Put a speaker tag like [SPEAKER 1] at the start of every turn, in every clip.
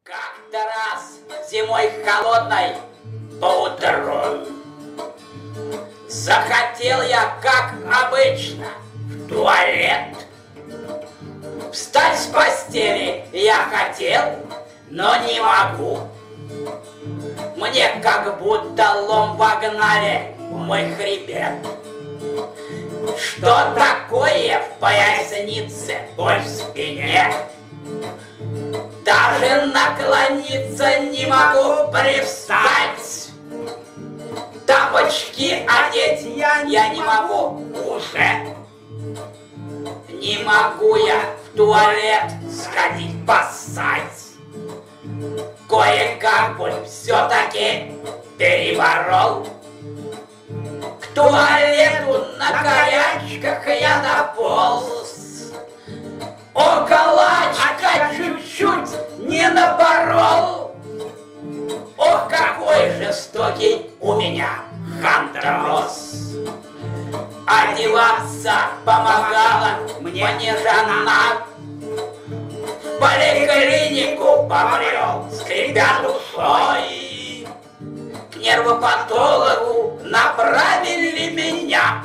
[SPEAKER 1] Как-то раз зимой холодной поутру захотел я, как обычно, в туалет. Встать с постели я хотел, но не могу. Мне как будто лом вогнали в мой хребет. Что такое в пояснице, боль в спине? Даже наклониться не могу, привстать. Тапочки одеть я не могу уже. Не могу я в туалет сходить поссать. Кое-как боль все-таки переборол. К туалету на колячках я дополз. Околачка чуть-чуть не напорол. Ох, какой жестокий у меня хандроз. Одеваться помогала мне жена. В поликлинику побрел, скрипя душой. К нервопатологу направили меня.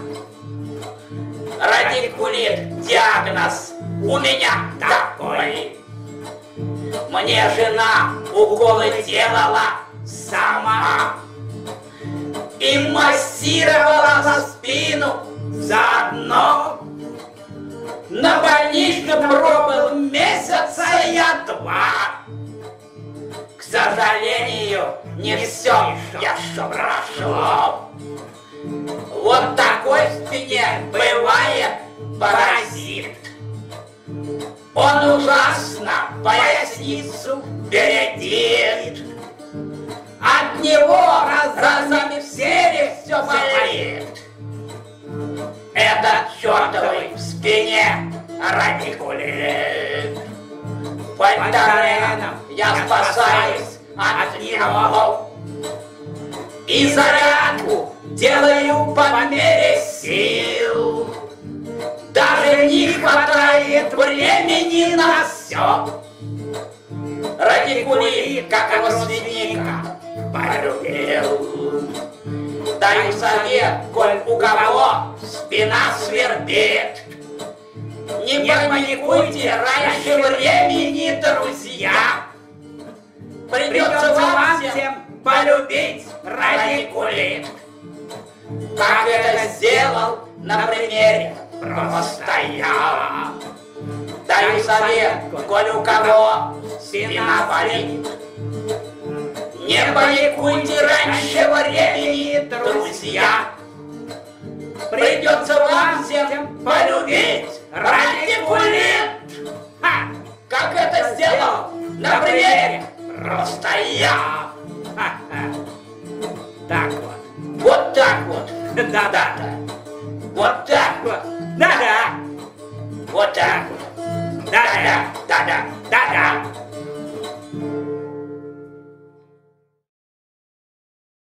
[SPEAKER 1] Радикулит, диагноз у меня такой. Мне жена уколы делала сама и массировала за спину заодно. На больничном пробыл месяца я 2. К сожалению, не все еще прошло. Вот такой в спине бывает паразит. Он ужасно поясницу бередит. От него разами в сере все болит. Этот чертовый в спине радикулит. Вольтареном я спасаюсь от него. И зарядку делаю по мере сил. Даже не хватает времени на все. Радикулит, как родственника, полюбил. Даю совет, коль у кого спина свербит. Не паникуйте раньше времени, друзья. Придется вам всем полюбить радикулит. Как это сделал на примере просто я. Даю совет, коль у кого спина болит. Не паникуйте раньше времени, друзья. Придется вам всем полюбить радикулит. Как это сделал на примере просто я.
[SPEAKER 2] Так вот.
[SPEAKER 1] Вот так вот.
[SPEAKER 2] Да-да.
[SPEAKER 1] Вот так вот.
[SPEAKER 2] Да-да.
[SPEAKER 1] Вот так вот.
[SPEAKER 2] Да-да.
[SPEAKER 1] Да-да.
[SPEAKER 2] Да-да.